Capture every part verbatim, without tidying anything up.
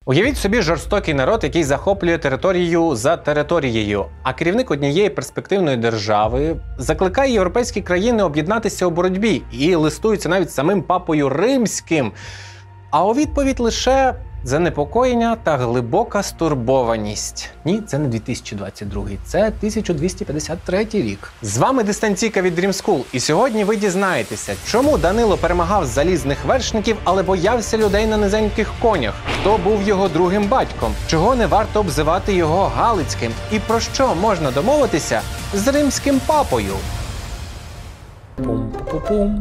Уявіть собі жорстокий народ, який захоплює територію за територією, а керівник однієї перспективної держави закликає європейські країни об'єднатися у боротьбі і листується навіть самим папою римським. А у відповідь лише занепокоєння та глибока стурбованість. Ні, це не дві тисячі двадцять другий, це тисяча двісті п'ятдесят третій рік. З вами дистанційка від Dream School, і сьогодні ви дізнаєтеся, чому Данило перемагав залізних вершників, але боявся людей на низеньких конях, хто був його другим батьком, чого не варто обзивати його Галицьким, і про що можна домовитися з римським папою. Пум-пум-пум.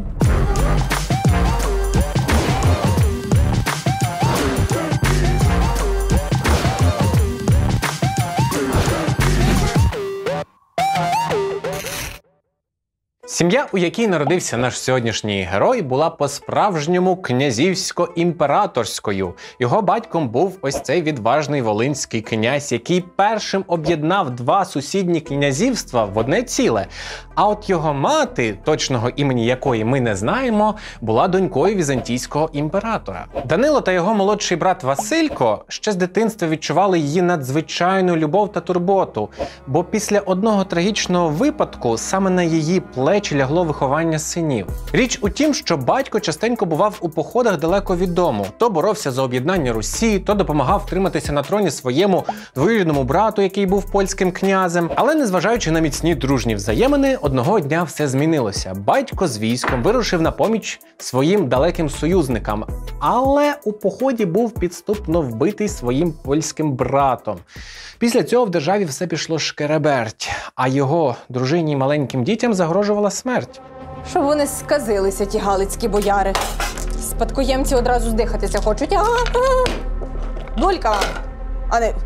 Сім'я, у якій народився наш сьогоднішній герой, була по-справжньому князівсько-імператорською. Його батьком був ось цей відважний волинський князь, який першим об'єднав два сусідні князівства в одне ціле. А от його мати, точного імені якої ми не знаємо, була донькою візантійського імператора. Данило та його молодший брат Василько ще з дитинства відчували її надзвичайну любов та турботу, бо після одного трагічного випадку саме на її плечі чи лягло виховання синів. Річ у тім, що батько частенько бував у походах далеко від дому. То боровся за об'єднання Русі, то допомагав втриматися на троні своєму двоюрідному брату, який був польським князем. Але незважаючи на міцні дружні взаємини, одного дня все змінилося. Батько з військом вирушив на поміч своїм далеким союзникам. Але у поході був підступно вбитий своїм польським братом. Після цього в державі все пішло шкереберть, а його дружині й маленьким дітям загрожувала смерть. Щоб вони сказилися, ті галицькі бояри. Спадкоємці одразу здихатися хочуть. А-а-а! Долька, а не...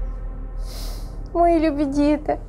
Мої любі діти.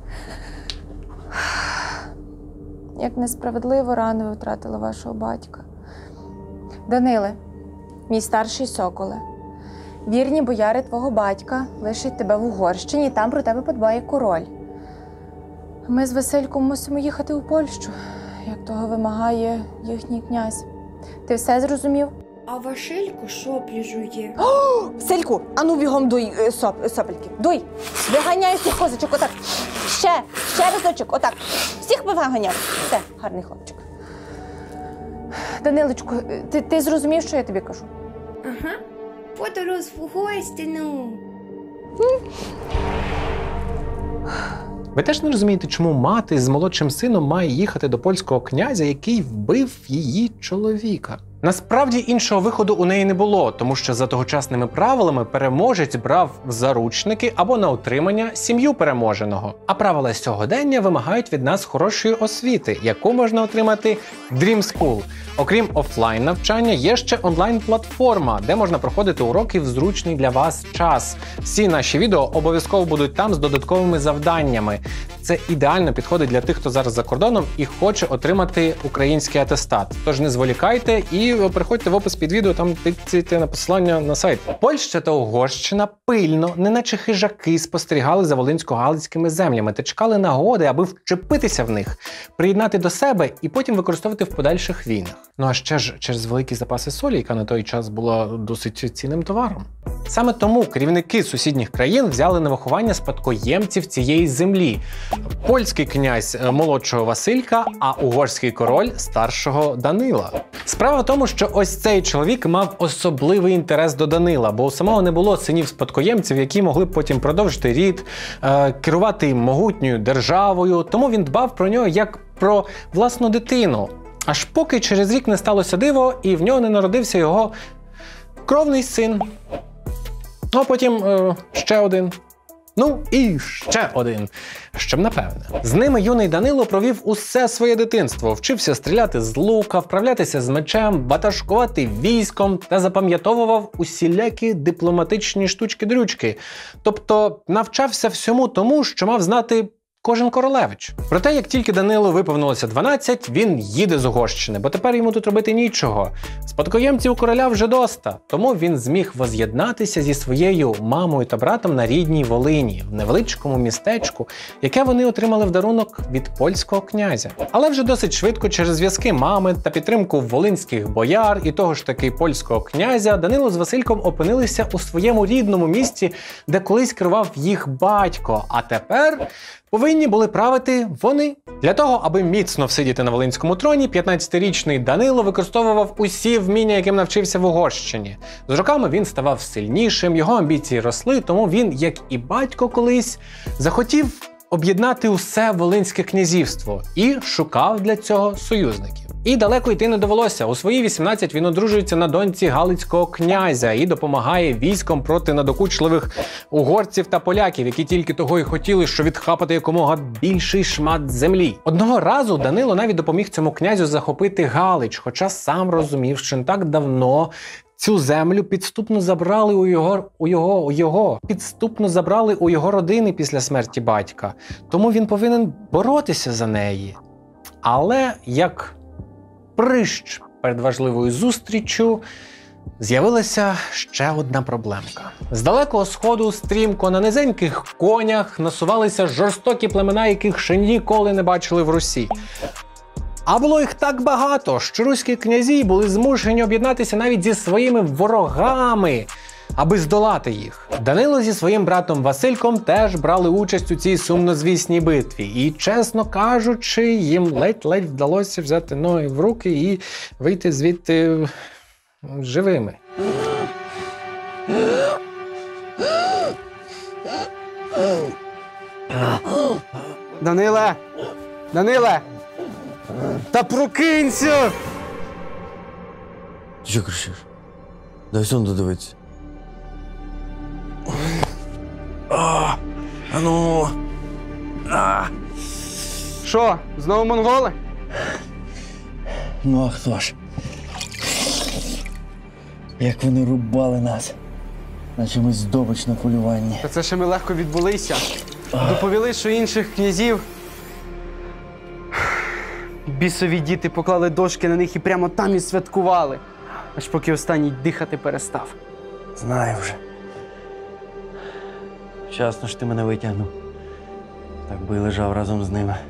Як несправедливо рано ви втратили вашого батька. Даниле, мій старший соколе, вірні бояри твого батька лишать тебе в Угорщині, і там про тебе подбає король. Ми з Васильком мусимо їхати у Польщу, як того вимагає їхній князь. Ти все зрозумів? А Василько соплі жує. О, Васильку, ану бігом дуй е, соп, е, сопельки. Дуй, виганяй всіх козочок, отак. Ще, ще разочок, отак. Всіх виганяй. Все, гарний хлопчик. Данилочку, ти, ти зрозумів, що я тобі кажу? Ага, подорож в Угорщину. Ви теж не розумієте, чому мати з молодшим сином має їхати до польського князя, який вбив її чоловіка? Насправді іншого виходу у неї не було, тому що за тогочасними правилами переможець брав в заручники або на утримання сім'ю переможеного. А правила сьогодення вимагають від нас хорошої освіти, яку можна отримати в Dream School. Окрім офлайн навчання, є ще онлайн-платформа, де можна проходити уроки в зручний для вас час. Всі наші відео обов'язково будуть там з додатковими завданнями. Це ідеально підходить для тих, хто зараз за кордоном і хоче отримати український атестат. Тож не зволікайте і приходьте в опис під відео, там тицяйте на посилання на сайт. Польща та Угорщина пильно, неначе хижаки, спостерігали за волинсько-галицькими землями та чекали нагоди, аби вчепитися в них, приєднати до себе і потім використовувати в подальших війнах. Ну а ще ж через великі запаси солі, яка на той час була досить цінним товаром. Саме тому керівники сусідніх країн взяли на виховання спадкоємців цієї землі. Польський князь молодшого Василька, а угорський король старшого Данила. Справа в тому, що ось цей чоловік мав особливий інтерес до Данила, бо у самого не було синів-спадкоємців, які могли б потім продовжити рід, е керувати могутньою державою, тому він дбав про нього як про власну дитину. Аж поки через рік не сталося диво, і в нього не народився його кровний син. А потім е, ще один. Ну і ще один, щоб напевне. З ними юний Данило провів усе своє дитинство, вчився стріляти з лука, вправлятися з мечем, баташкувати військом та запам'ятовував усілякі дипломатичні штучки-дрючки. Тобто навчався всьому тому, що мав знати кожен королевич. Проте, як тільки Данилу виповнилося дванадцять, він їде з Угорщини, бо тепер йому тут робити нічого. Спадкоємців у короля вже доста, тому він зміг воз'єднатися зі своєю мамою та братом на рідній Волині, в невеличкому містечку, яке вони отримали в дарунок від польського князя. Але вже досить швидко через зв'язки мами та підтримку волинських бояр і того ж таки польського князя Данило з Васильком опинилися у своєму рідному місті, де колись керував їх батько, а тепер повинні були правити вони. Для того, аби міцно всидіти на волинському троні, п'ятнадцятирічний Данило використовував усі вміння, яким навчився в Угорщині. З роками він ставав сильнішим, його амбіції росли, тому він, як і батько колись, захотів об'єднати усе Волинське князівство і шукав для цього союзників. І далеко йти не довелося. У свої вісімнадцять він одружується на доньці галицького князя і допомагає військом проти надокучливих угорців та поляків, які тільки того й хотіли, що відхапати якомога більший шмат землі. Одного разу Данило навіть допоміг цьому князю захопити Галич, хоча сам розумів, що не так давно цю землю підступно забрали у його, у його, у його, підступно забрали у його родини після смерті батька. Тому він повинен боротися за неї. Але як прищ перед важливою зустріччю з'явилася ще одна проблемка. З далекого сходу стрімко на низеньких конях насувалися жорстокі племена, яких ще ніколи не бачили в Русі. А було їх так багато, що руські князі були змушені об'єднатися навіть зі своїми ворогами, аби здолати їх. Данило зі своїм братом Васильком теж брали участь у цій сумнозвісній битві. І, чесно кажучи, їм ледь-ледь вдалося взяти ноги в руки і вийти звідти живими. Даниле! Даниле! Та прокинься! Ти що кричиш? Дай сон додивитися. А, а ну. А. Що, знову монголи? Ну а хто ж? Як вони рубали нас, наче ми здобич на полюванні. Та це ще ми легко відбулися. Доповіли, що інших князів бісові діти поклали дошки на них і прямо там і святкували. Аж поки останній дихати перестав. Знаю вже. Вчасно ж ти мене витягнув. Так би і лежав разом з ними.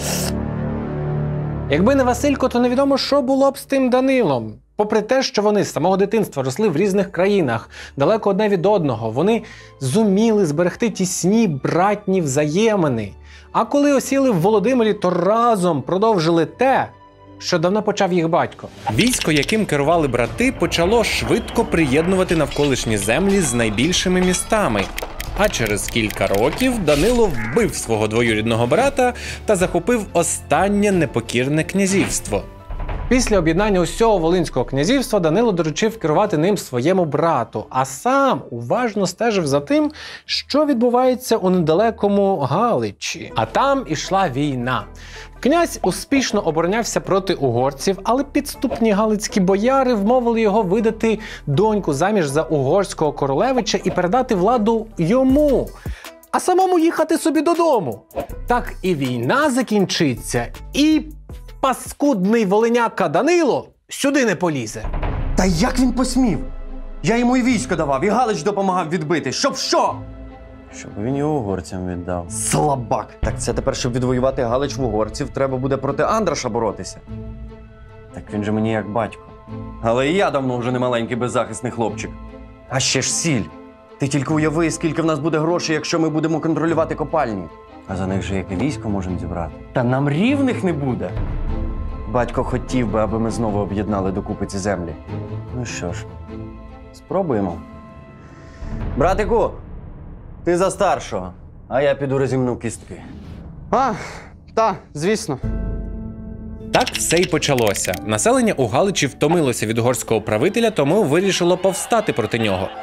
Якби не Василько, то невідомо, що було б з тим Данилом. Попри те, що вони з самого дитинства росли в різних країнах, далеко одне від одного, вони зуміли зберегти тісні братні взаємини. А коли осіли в Володимирі, то разом продовжили те, що давно почав їх батько. Військо, яким керували брати, почало швидко приєднувати навколишні землі з найбільшими містами. А через кілька років Данило вбив свого двоюрідного брата та захопив останнє непокірне князівство. Після об'єднання усього Волинського князівства Данило доручив керувати ним своєму брату, а сам уважно стежив за тим, що відбувається у недалекому Галичі. А там ішла війна. Князь успішно оборонявся проти угорців, але підступні галицькі бояри вмовили його видати доньку заміж за угорського королевича і передати владу йому, а самому їхати собі додому. Так і війна закінчиться, і паскудний волиняка Данило сюди не полізе. Та як він посмів? Я йому і військо давав, і Галич допомагав відбити. Щоб що? Щоб він його угорцям віддав. Слабак. Так це тепер, щоб відвоювати Галич в угорців, треба буде проти Андраша боротися. Так він же мені як батько. Але і я давно вже не маленький беззахисний хлопчик. А ще ж сіль. Ти тільки уяви, скільки в нас буде грошей, якщо ми будемо контролювати копальні. А за них же яке військо можемо зібрати. Та нам рівних не буде. Батько хотів би, аби ми знову об'єднали докупи ці землі. Ну що ж, Спробуємо. Братику, ти за старшого, а я піду розімну кістки. А, та, звісно. Так все й почалося. Населення у Галичі втомилося від угорського правителя, тому вирішило повстати проти нього.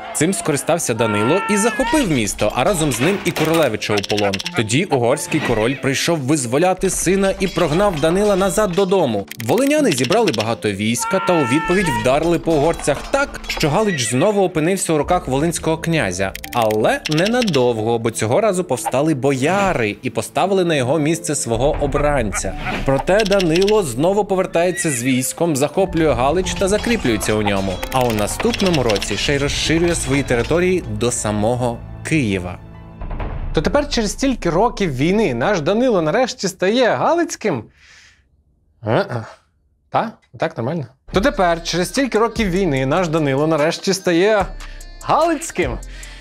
Цим скористався Данило і захопив місто, а разом з ним і королевича у полон. Тоді угорський король прийшов визволяти сина і прогнав Данила назад додому. Волиняни зібрали багато війська та у відповідь вдарили по угорцях так, що Галич знову опинився у руках волинського князя. Але ненадовго, бо цього разу повстали бояри і поставили на його місце свого обранця. Проте Данило знову повертається з військом, захоплює Галич та закріплюється у ньому. А у наступному році ще й розширює свої території до самого Києва. То тепер через стільки років війни наш Данило нарешті стає Галицьким? А-а. Та? Так, нормально. То тепер через стільки років війни наш Данило нарешті стає Галицьким?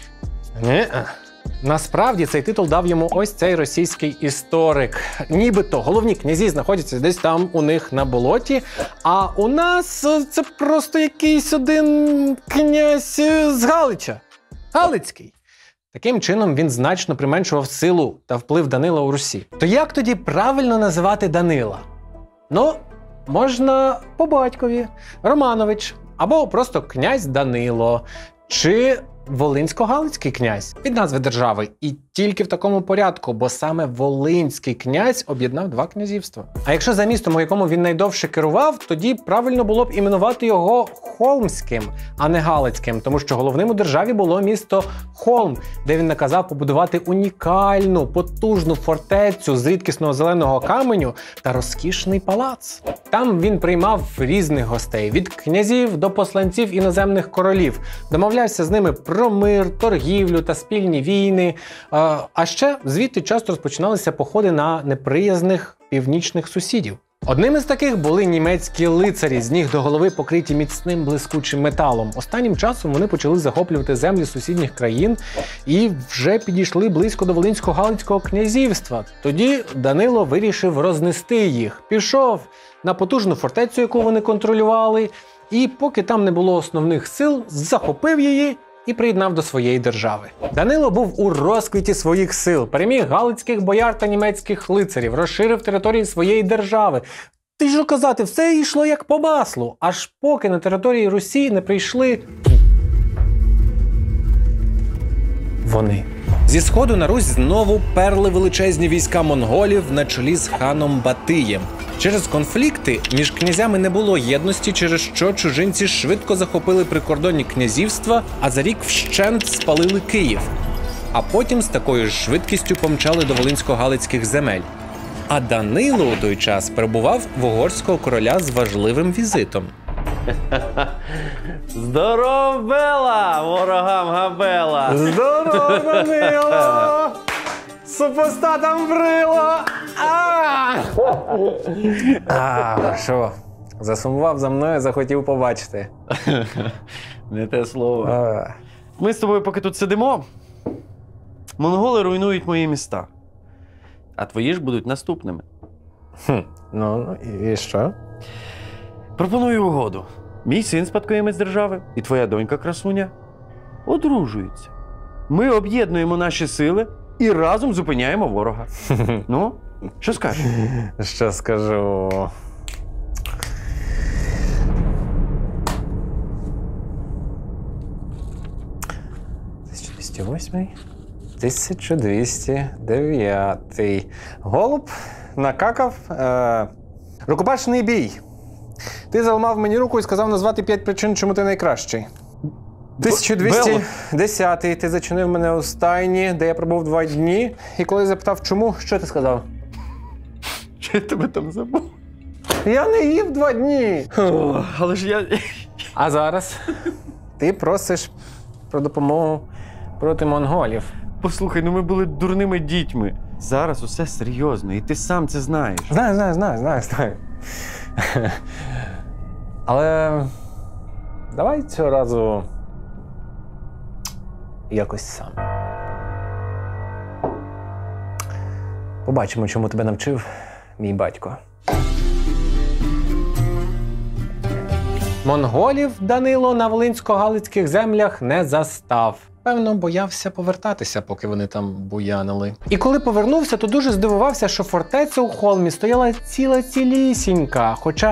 Ні-а. Насправді цей титул дав йому ось цей російський історик. Нібито головні князі знаходяться десь там у них на болоті, а у нас це просто якийсь один князь з Галича. Галицький. Таким чином він значно применшував силу та вплив Данила у Русі. То як тоді правильно називати Данила? Ну, можна по батькові – Романович, або просто князь Данило, чи Волинсько-Галицький князь від назви держави. І тільки в такому порядку, бо саме Волинський князь об'єднав два князівства. А якщо за містом, у якому він найдовше керував, тоді правильно було б іменувати його Холмським, а не Галицьким, тому що головним у державі було місто Холм, де він наказав побудувати унікальну, потужну фортецю з рідкісного зеленого каменю та розкішний палац. Там він приймав різних гостей, від князів до посланців іноземних королів, домовлявся з ними про мир, торгівлю та спільні війни. А ще звідти часто розпочиналися походи на неприязних північних сусідів. Одним із таких були німецькі лицарі, з ніг до голови покриті міцним блискучим металом. Останнім часом вони почали захоплювати землі сусідніх країн і вже підійшли близько до Волинсько-Галицького князівства. Тоді Данило вирішив рознести їх. Пішов на потужну фортецю, яку вони контролювали, і поки там не було основних сил, захопив її і приєднав до своєї держави. Данило був у розквіті своїх сил, переміг галицьких бояр та німецьких лицарів, розширив території своєї держави. Ти що казати, все йшло як по маслу, аж поки на території Русі не прийшли вони. Зі сходу на Русь знову перли величезні війська монголів на чолі з ханом Батиєм. Через конфлікти між князями не було єдності, через що чужинці швидко захопили прикордонні князівства, а за рік вщент спалили Київ. А потім з такою ж швидкістю помчали до волинсько-галицьких земель. А Данило у той час перебував в угорського короля з важливим візитом. Здоров, Бела, ворогам Габела! Здорово, Данило! Супостатам брило! А, що? Засумував за мною, захотів побачити. Не те слово. А. Ми з тобою поки тут сидимо, монголи руйнують мої міста. А твої ж будуть наступними. Хм, ну, і що? Пропоную угоду. Мій син спадкоємець держави і твоя донька красуня одружуються. Ми об'єднуємо наші сили і разом зупиняємо ворога. Ну, що скажеш? Що скажу? тисяча двісті восьмий, тисяча двісті дев'ятий. Голуб накакав. Е... Рукопашний бій. Ти заламав мені руку і сказав назвати п'ять причин, чому ти найкращий. тисяча двісті десятий. Ти зачинив мене у стайні, де я пробув два дні. І коли запитав, чому, що ти сказав? Що я тебе там забув? Я не їв два дні. О, але ж я... А зараз ти просиш про допомогу проти монголів. Послухай, ну ми були дурними дітьми. Зараз усе серйозно, і ти сам це знаєш. Знаю, знаю, знаю, знаю, знаю. Але давай цього разу якось сам. Побачимо, чому тебе навчив мій батько. Монголів Данило на волинсько-галицьких землях не застав. Певно, боявся повертатися, поки вони там буянили. І коли повернувся, то дуже здивувався, що фортеця у Холмі стояла ціла-цілісінька, хоча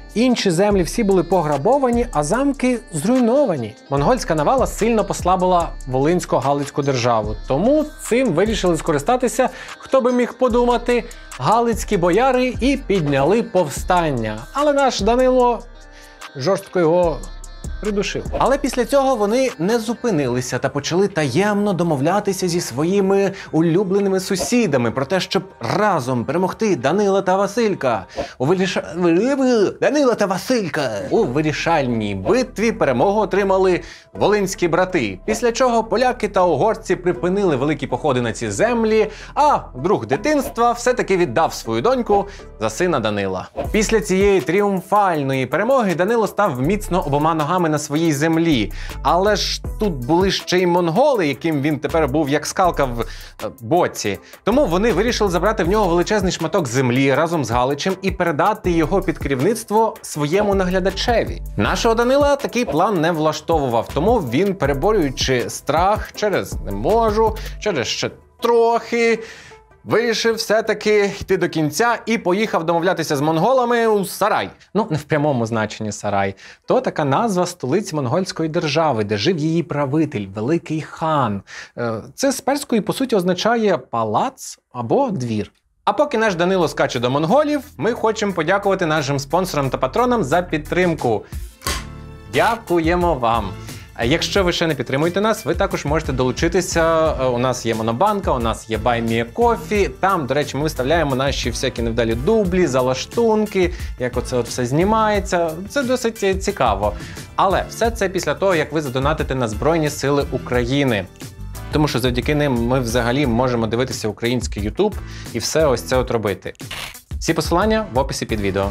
Інші землі всі були пограбовані, а замки зруйновані. Монгольська навала сильно послабила Волинсько-Галицьку державу. Тому цим вирішили скористатися, хто би міг подумати, галицькі бояри і підняли повстання. Але наш Данило жорстко його придушив. Але після цього вони не зупинилися та почали таємно домовлятися зі своїми улюбленими сусідами про те, щоб разом перемогти Данила та Василька. У виріша... Данила та Василька! У вирішальній битві перемогу отримали волинські брати. Після чого поляки та угорці припинили великі походи на ці землі, а друг дитинства все-таки віддав свою доньку за сина Данила. Після цієї тріумфальної перемоги Данило став міцно обома ногами на своїй землі. Але ж тут були ще й монголи, яким він тепер був як скалка в боці. Тому вони вирішили забрати в нього величезний шматок землі разом з Галичем і передати його під керівництво своєму наглядачеві. Нашого Данила такий план не влаштовував, тому він, переборюючи страх через «не можу», через «ще трохи», вирішив все-таки йти до кінця і поїхав домовлятися з монголами у Сарай. Ну, не в прямому значенні Сарай. То така назва столиці монгольської держави, де жив її правитель, великий хан. Це з перської, по суті, означає палац або двір. А поки наш Данило скаче до монголів, ми хочемо подякувати нашим спонсорам та патронам за підтримку. Дякуємо вам! Якщо ви ще не підтримуєте нас, ви також можете долучитися. У нас є Монобанка, у нас є Buy Me a Coffee. Там, до речі, ми виставляємо наші всякі невдалі дублі, залаштунки, як оце от все знімається. Це досить цікаво. Але все це після того, як ви задонатите на Збройні Сили України. Тому що завдяки ним ми взагалі можемо дивитися український YouTube і все ось це от робити. Всі посилання в описі під відео.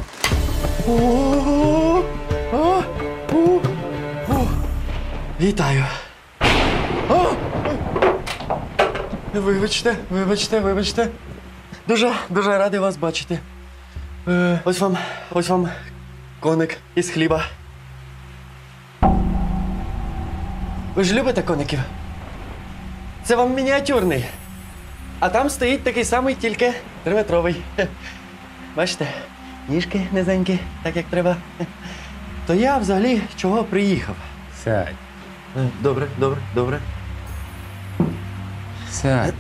Вітаю. О! Вибачте, вибачте, вибачте. Дуже, дуже радий вас бачити. Е, ось вам, ось вам коник із хліба. Ви ж любите коників? Це вам мініатюрний. А там стоїть такий самий, тільки триметровий. Бачите, ніжки низенькі, так як треба. То я взагалі чого приїхав? Сядь. Добре, добре, добре. Сядь.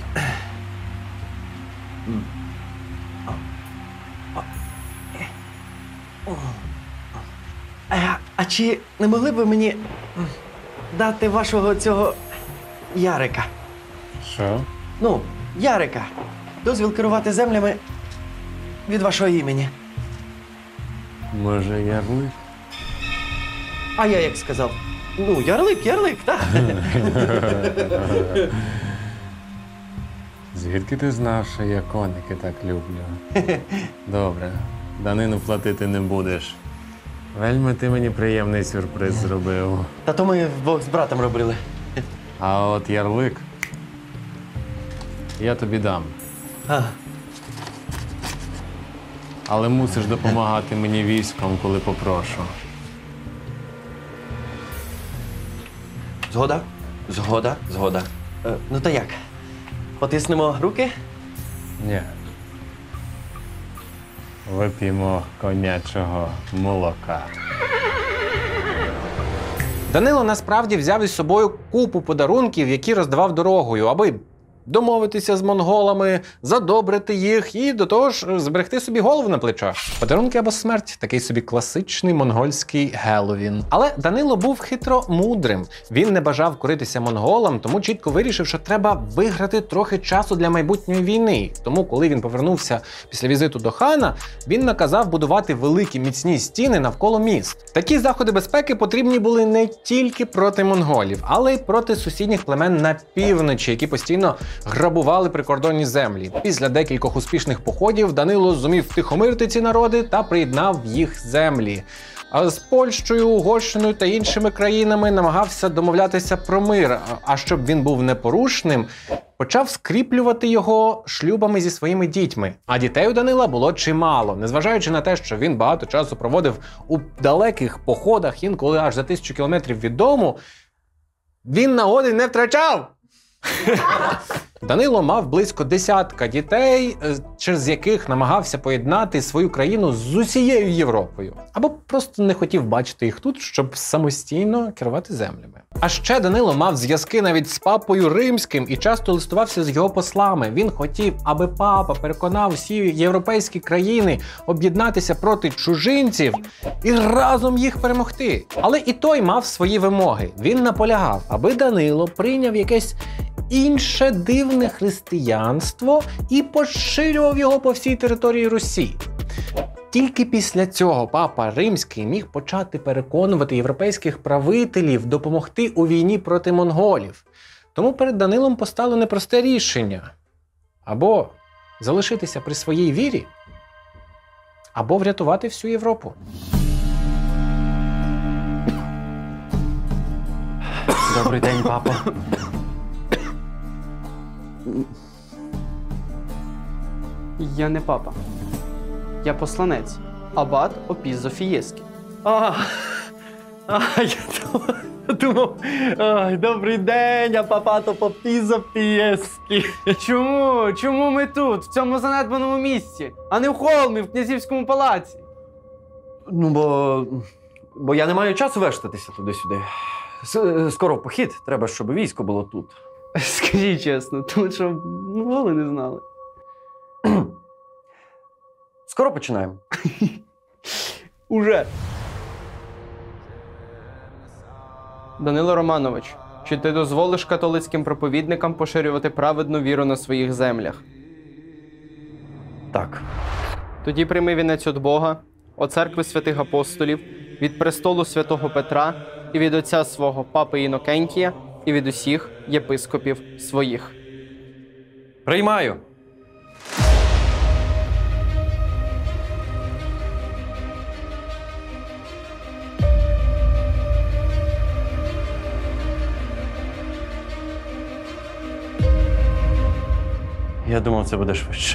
А, а чи не могли б ви мені дати вашого цього Ярика? Що? Ну, Ярика. Дозвіл керувати землями від вашого імені. Може, ярлик? А я як сказав? Ну, ярлик, ярлик, так. Звідки ти знав, що я коники так люблю? Добре, данину платити не будеш. Вельми ти мені приємний сюрприз зробив. Та то ми вдвох з братом робили. А от ярлик я тобі дам. А, Але мусиш допомагати мені військом, коли попрошу. згода? Згода, згода. Е, ну то як? Потиснемо руки? Ні. Вип'ємо конячого молока. Данило насправді взяв із собою купу подарунків, які роздавав дорогою, аби домовитися з монголами, задобрити їх і до того ж зберегти собі голову на плечах. Подарунки або смерть – такий собі класичний монгольський Геловін. Але Данило був хитро мудрим. Він не бажав коритися монголам, тому чітко вирішив, що треба виграти трохи часу для майбутньої війни. Тому, коли він повернувся після візиту до хана, він наказав будувати великі міцні стіни навколо міст. Такі заходи безпеки потрібні були не тільки проти монголів, але й проти сусідніх племен на півночі, які постійно грабували прикордонні землі. Після декількох успішних походів Данило зумів втихомирити ці народи та приєднав їх землі. А з Польщею, Угорщиною та іншими країнами намагався домовлятися про мир, а щоб він був непорушним, почав скріплювати його шлюбами зі своїми дітьми. А дітей у Данила було чимало, незважаючи на те, що він багато часу проводив у далеких походах, інколи аж за тисячу кілометрів від дому, він нагоди не втрачав. Данило мав близько десятка дітей, через яких намагався поєднати свою країну з усією Європою. Або просто не хотів бачити їх тут, щоб самостійно керувати землями. А ще Данило мав зв'язки навіть з папою римським і часто листувався з його послами. Він хотів, аби папа переконав всі європейські країни об'єднатися проти чужинців і разом їх перемогти. Але і той мав свої вимоги. Він наполягав, аби Данило прийняв якесь інше дивне християнство і поширював його по всій території Русі. Тільки після цього папа Римський міг почати переконувати європейських правителів допомогти у війні проти монголів. Тому перед Данилом постало непросте рішення. Або залишитися при своїй вірі, або врятувати всю Європу. Добрий день, папа. Я не папа. Я посланець. Абат Опізо Фієскі. А, а, я думав, ай, добрий день, а папато попізо пієскі. Чому? Чому ми тут, в цьому занедбаному місці, а не в Холмі, в князівському палаці? Ну, бо, бо я не маю часу вештатися туди-сюди. С- Скоро в похід, треба, щоб військо було тут. Скажіть чесно, тому що мови не знали. Скоро починаємо. Уже. Данило Романович, чи ти дозволиш католицьким проповідникам поширювати праведну віру на своїх землях? Так. Тоді прийми вінець від Бога, від церкви святих апостолів, від престолу святого Петра і від отця свого папи Інокентія і від усіх єпископів своїх. Приймаю. Я думав, це буде швидше.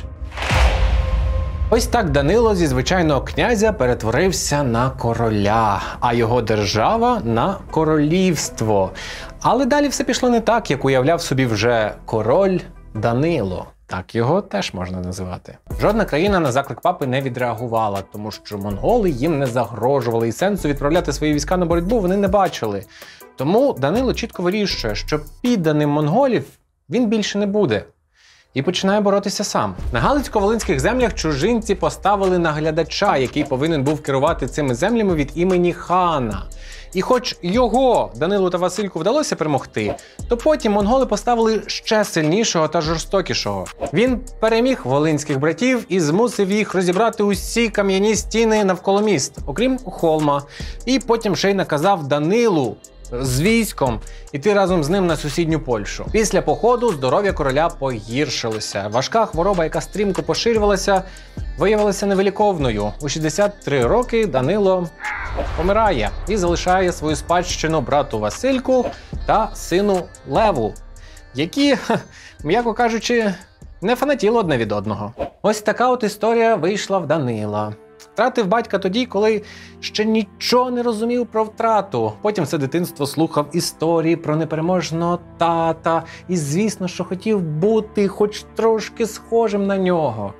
Ось так Данило зі звичайного князя перетворився на короля, а його держава – на королівство. Але далі все пішло не так, як уявляв собі вже король Данило. Так його теж можна називати. Жодна країна на заклик папи не відреагувала, тому що монголи їм не загрожували, і сенсу відправляти свої війська на боротьбу вони не бачили. Тому Данило чітко вирішує, що підданим монголів він більше не буде. І починає боротися сам. На Галицько-Волинських землях чужинці поставили наглядача, який повинен був керувати цими землями від імені хана. І хоч його, Данилу та Васильку, вдалося перемогти, то потім монголи поставили ще сильнішого та жорстокішого. Він переміг волинських братів і змусив їх розібрати усі кам'яні стіни навколо міст, окрім Холма. І потім ще й наказав Данилу з військом іти разом з ним на сусідню Польщу. Після походу здоров'я короля погіршилося. Важка хвороба, яка стрімко поширювалася, виявилася невиліковною. У шістдесят три роки Данило помирає і залишає свою спадщину брату Васильку та сину Леву, які, м'яко кажучи, не фанатіли одне від одного. Ось така от історія вийшла в Данила. Втратив батька тоді, коли ще нічого не розумів про втрату. Потім все дитинство слухав історії про непереможного тата і, звісно, що хотів бути хоч трошки схожим на нього.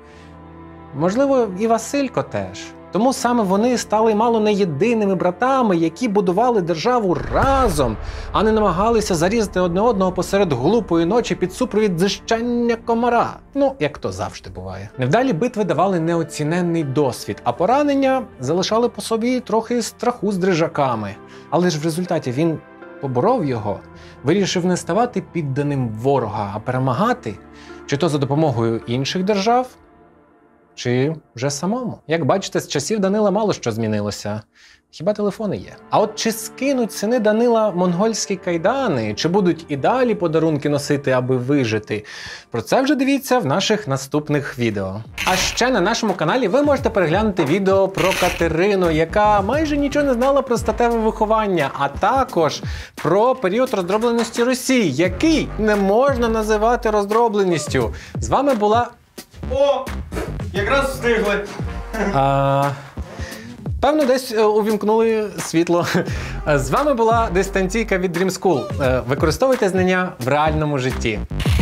Можливо, і Василько теж. Тому саме вони стали мало не єдиними братами, які будували державу разом, а не намагалися зарізати одне одного посеред глупої ночі під супровід дзищання комара. Ну, як то завжди буває. Невдалі битви давали неоціненний досвід, а поранення залишали по собі трохи страху з дрижаками. Але ж в результаті він поборов його, вирішив не ставати підданим ворога, а перемагати, чи то за допомогою інших держав, чи вже самому. Як бачите, з часів Данила мало що змінилося. Хіба телефони є? А от чи скинуть сини Данила монгольські кайдани, чи будуть і далі подарунки носити, аби вижити? Про це вже дивіться в наших наступних відео. А ще на нашому каналі ви можете переглянути відео про Катерину, яка майже нічого не знала про статеве виховання, а також про період роздробленості Росії, який не можна називати роздробленістю. З вами була... О! Якраз встигли. А... Певно, десь увімкнули світло. З вами була дистанційка від Dream School. Використовуйте знання в реальному житті.